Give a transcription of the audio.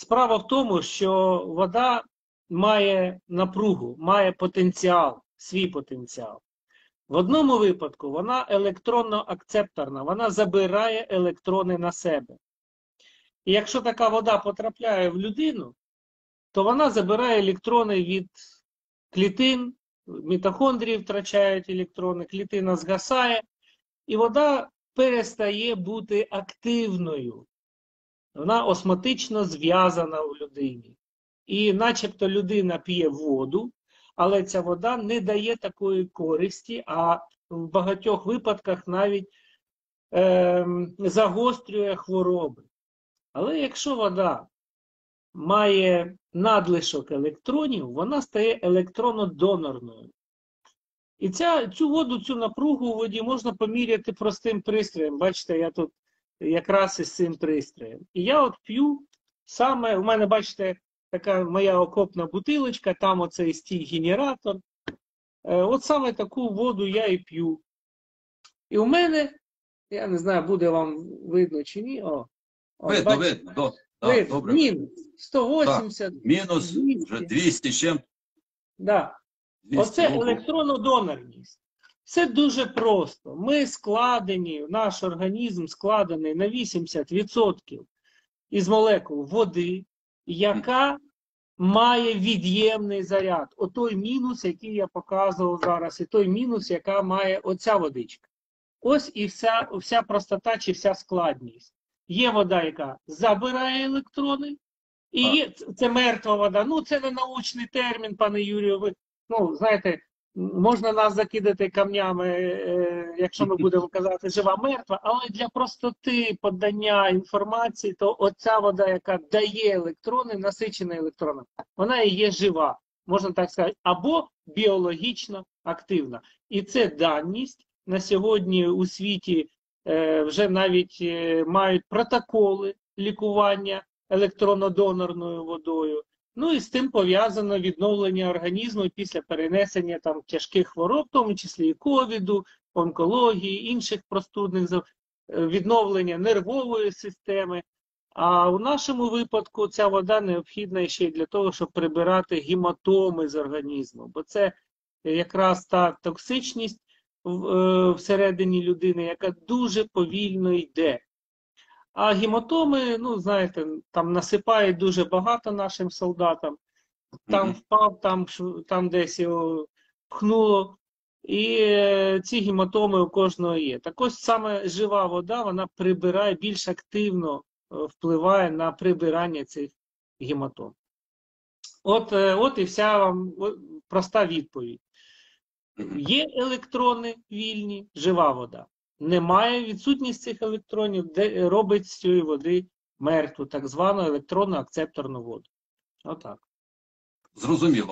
Справа в тому, що вода має напругу, має потенціал, свій потенціал. В одному випадку вона електронно-акцепторна, вона забирає електрони на себе. І якщо така вода потрапляє в людину, то вона забирає електрони від клітин, мітохондрії втрачають електрони, клітина згасає, і вода перестає бути активною. Вона осмотично зв'язана в людині. І начебто людина п'є воду, але ця вода не дає такої користі, а в багатьох випадках навіть загострює хвороби. Але якщо вода має надлишок електронів, вона стає електронодонорною. І цю воду, цю напругу у воді можна поміряти простим пристроєм. Бачите, я тут якраз із цим пристроєм. І я от п'ю саме, у мене, бачите, така моя окопна бутилочка, там оцей стій-генератор. От саме таку воду я і п'ю. І у мене, я не знаю, буде вам видно чи ні. Видно, видно. Да, добре. Мінус 180, так, мінус 200. вже 200 чим. Да. 200 Оце років. електронодонорність. Це дуже просто. Ми складені, наш організм складений на 80% із молекул води, яка має від'ємний заряд. Отой мінус, який я показував зараз, і той мінус, яка має оця водичка. Ось і вся простота чи вся складність. Є вода, яка забирає електрони, і є, це мертва вода. Ну, це не научний термін, пане Юрію. Ви, ну, знаєте, можна нас закидати камнями, якщо ми будемо казати жива-мертва, але для простоти подання інформації, то оця вода, яка дає електрони, насичена електронами, вона і є жива, можна так сказати, або біологічно активна. І це даність. На сьогодні у світі вже навіть мають протоколи лікування електронно-донорною водою. Ну і з тим пов'язано відновлення організму після перенесення там тяжких хвороб, в тому числі і ковіду, онкології, інших простудних, відновлення нервової системи. А у нашому випадку ця вода необхідна ще й для того, щоб прибирати гематоми з організму. Бо це якраз та токсичність всередині людини, яка дуже повільно йде. А гематоми, ну, знаєте, там насипають дуже багато нашим солдатам. Там впав, там десь його пхнуло. І ці гематоми у кожного є. Так ось саме жива вода, вона прибирає, більш активно впливає на прибирання цих гематом. От і вся вам проста відповідь. Є електрони вільні, жива вода. Немає, відсутність цих електронів, де робить з цієї води мертву, так звану електронно-акцепторну воду. Отак. Зрозуміло.